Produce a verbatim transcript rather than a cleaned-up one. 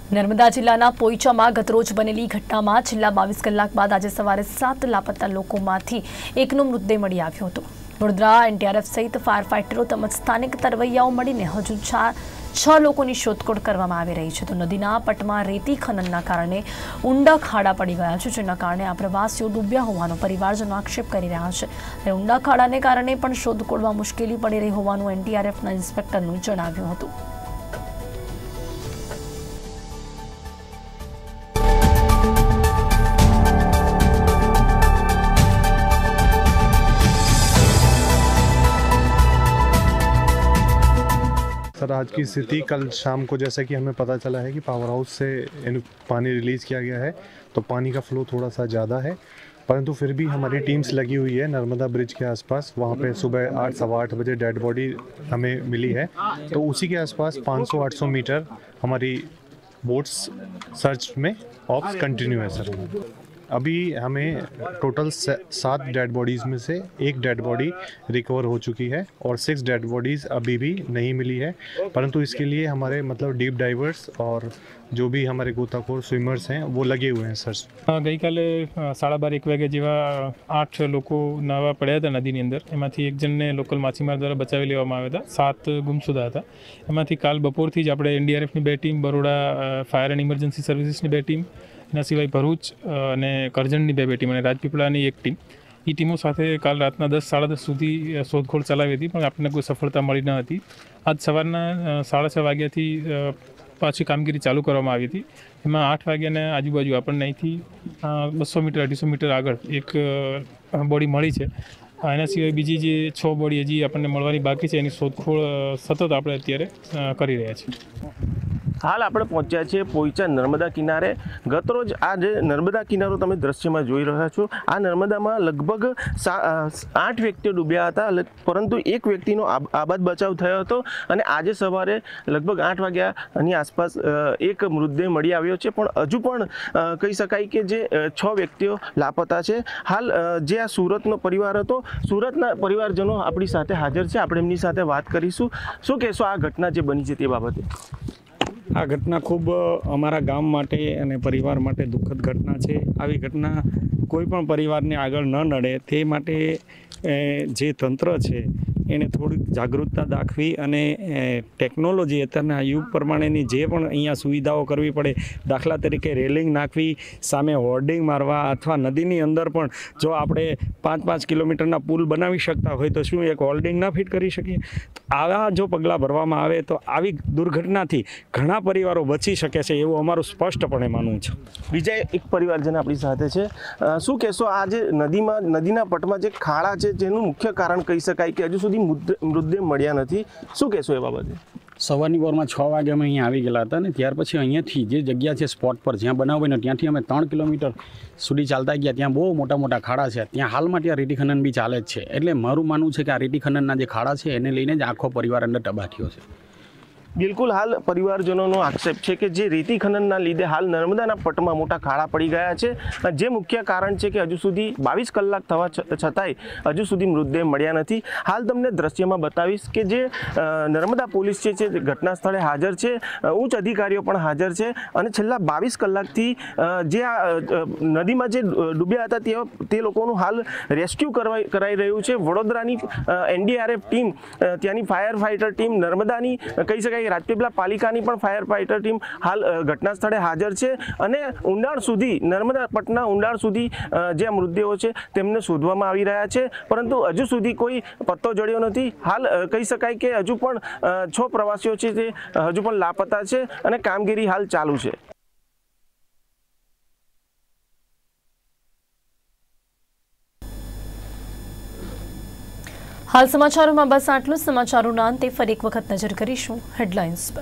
નર્મદા જિલ્લાના પોઈચામાં ગતરોજ બનેલી ઘટનામાં છેલ્લા બાવીસ કલાક બાદ આજે સવારે સાત લાપતા લોકોમાંથી એકનો મૃતદેહ મળી આવ્યો હતો। વડોદરા એનડીઆરએફ સહિત ફાયર ફાઇટરો તેમજ સ્થાનિક તરવૈયાઓ મળીને હજુ ચાર છ લોકોની શોધખોળ કરવામાં આવી રહી છે। તો નદીના પટમાં રેતી ખનનના કારણે ઊંડા ખાડા પડી ગયા છે, જેના કારણે આ પ્રવાસીઓ ડૂબ્યા હોવાનો પરિવારજનો આક્ષેપ કરી રહ્યા છે। અને ઊંડા ખાડાને કારણે પણ શોધખોળમાં મુશ્કેલી પડી રહી હોવાનું એનડીઆરએફના ઇન્સ્પેક્ટરનું જણાવ્યું હતું। सर, आज की स्थिति कल शाम को जैसा कि हमें पता चला है कि पावर हाउस से पानी रिलीज़ किया गया है, तो पानी का फ्लो थोड़ा सा ज़्यादा है, परंतु फिर भी हमारी टीम्स लगी हुई है नर्मदा ब्रिज के आसपास। वहाँ पे सुबह आठ सवा आठ बजे डेड बॉडी हमें मिली है, तो उसी के आसपास पाँच सौ आठ सौ मीटर हमारी बोट्स सर्च में ऑप्स कंटिन्यू है। सर, अभी हमें टोटल सात डेड बॉडीज़ में से एक डेड बॉडी रिकवर हो चुकी है और सिक्स डेड बॉडीज़ अभी भी नहीं मिली है, परंतु इसके लिए हमारे मतलब डीप डाइवर्स और जो भी हमारे गोताखोर स्विमर्स हैं वो लगे हुए हैं। सर, गई काले साढ़ा बार एक वागे जेवा आठ लोको नावा पड़ा था नदी अंदर, एमांथी एक जन ने लोकल माछीमार द्वारा बचावी लेवामां आव्या हता। सात गुमशुदा हता। एमांथी काल बपोरथी ज आपणे एनडीआरएफनी बे team, Baroda fire and emergency सर्विसेसनी बे टीम, एना सिवाय भरूच अने करजणनी बे बे टीम अने રાજપીપળાની એક ટીમ, એ ટીમો સાથે કાલ રાતના દસ સાડા દસ સુધી શોધખોળ ચલાવી હતી, પણ આપણને કોઈ સફળતા મળી ન હતી। આજ સવારના સાડા છ વાગ્યાથી પાછી કામગીરી ચાલુ કરવામાં આવી હતી। એમાં આઠ વાગ્યાના આજુબાજુ આપણને અહીંથી બસો મીટર અઢીસો મીટર આગળ એક બોડી મળી છે। એના સિવાય બીજી જે છ બોડી હજી આપણને મળવાની બાકી છે, એની શોધખોળ સતત આપણે અત્યારે કરી રહ્યા છીએ। हाल આપણે પહોંચ્યા છે પોઈચા નર્મદા કિનારે। ગતરોજ આ જે નર્મદા કિનારો તમે દ્રશ્યમાં જોઈ રહ્યા છો, આ નર્મદામાં લગભગ આઠ વ્યક્તિઓ ડૂબ્યા હતા, પરંતુ એક વ્યક્તિનો આબાદ બચાવ થયો હતો અને આજે સવારે લગભગ આઠ વાગ્યાની આસપાસ એક મૃતદેહ મળી આવ્યો છે। પણ હજુ પણ કહી શકાય કે જે છ વ્યક્તિઓ લાપતા છે। હાલ જે આ સુરતનો પરિવાર હતો, સુરતના પરિવારજનો આપણી સાથે હાજર છે, આપણે એમની સાથે વાત કરીશું। શું કહેશો આ ઘટના જે બની છે તે બાબતે? આ ઘટના ખૂબ અમારા ગામ માટે અને પરિવાર માટે દુઃખદ ઘટના છે। આવી ઘટના કોઈ પણ પરિવારને આગળ ન નડે તે માટે જે તંત્ર છે એને થોડીક જાગૃતતા દાખવી અને ટેકનોલોજી અત્યારના યુગ પ્રમાણેની જે પણ અહીંયા સુવિધાઓ કરવી પડે, દાખલા તરીકે રેલિંગ નાખવી, સામે હોર્ડિંગ મારવા, અથવા નદીની અંદર પણ જો આપણે પાંચ પાંચ કિલોમીટરના પુલ બનાવી શકતા હોય તો શું એક હોર્ડિંગ ના ફિટ કરી શકીએ? આવા જો પગલાં ભરવામાં આવે તો આવી દુર્ઘટનાથી ઘણા પરિવારો બચી શકે છે, એવું અમારું સ્પષ્ટપણે માનવું છે। બીજા એક પરિવારજન આપણી સાથે છે, શું કહેશો આ જે નદીમાં નદીના પટમાં જે ખાડા છે જેનું મુખ્ય કારણ કહી શકાય કે હજુ સુધી મૃતદેહ મળ્યા નથી, શું કહેશો એ બાબતે? સવારની પોરમાં છ વાગે અમે અહીંયા આવી ગયેલા હતા ને ત્યાર પછી અહીંયાથી જે જગ્યા છે સ્પોટ પર જ્યાં બનાવ બન્યો ત્યાંથી અમે ત્રણ કિલોમીટર સુધી ચાલતા ગયા। ત્યાં બહુ મોટા મોટા ખાડા છે, ત્યાં હાલમાં ત્યાં રેતી ખનન બી ચાલે જ છે। એટલે મારું માનવું છે કે આ રેતી ખનનના જે ખાડા છે એને લઈને જ આખો પરિવાર અંદર તબાહ થયો છે। બિલકુલ, હાલ પરિવારજનોનો આક્ષેપ છે કે જે રેતી ખનનના લીધે હાલ નર્મદાના પટમાં મોટા ખાડા પડી ગયા છે, જે મુખ્ય કારણ છે કે હજુ સુધી બાવીસ કલાક થવા છતાંય હજુ સુધી મૃતદેહ મળ્યા નથી। હાલ તમને દ્રશ્યમાં બતાવીશ કે જે નર્મદા પોલીસ છે જે ઘટના સ્થળે હાજર છે, ઉચ્ચ અધિકારીઓ પણ હાજર છે અને છેલ્લા બાવીસ કલાકથી જે આ નદીમાં જે ડૂબ્યા હતા તે તે લોકોનું હાલ રેસ્ક્યુ કરવાઈ કરાઈ રહ્યું છે। વડોદરાની એનડીઆરએફ ટીમ, ત્યાંની ફાયર ફાઇટર ટીમ, નર્મદાની કહી શકાય રાજપીપળા પાલિકાની પણ ફાયર ફાઇટર ટીમ હાલ ઘટના સ્થળે હાજર છે અને ઊંડાણ સુધી, નર્મદા પટના ઊંડાણ સુધી જે મૃતદેહો છે તેમને શોધવામાં આવી રહ્યા છે, પરંતુ હજુ સુધી કોઈ પત્તો જડ્યો નથી। હાલ કહી શકાય કે હજુ પણ છ પ્રવાસીઓ છે તે હજુ પણ લાપતા છે અને કામગીરી હાલ ચાલુ છે। હાલ સમાચારોમાં બસ આટલું। સમાચારોના અંતે ફરી એક વખત નજર કરીશું હેડલાઇન્સ પર।